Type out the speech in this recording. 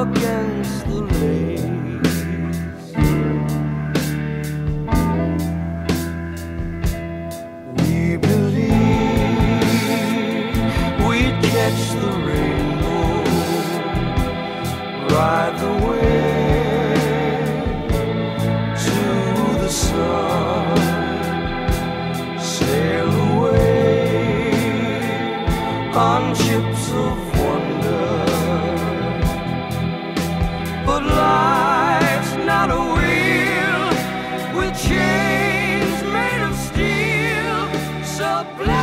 against the lace. We believe we'd catch the rainbow, ride the wave to the sun, sail away on ships of wonder. But life's not a wheel with chains made of steel, so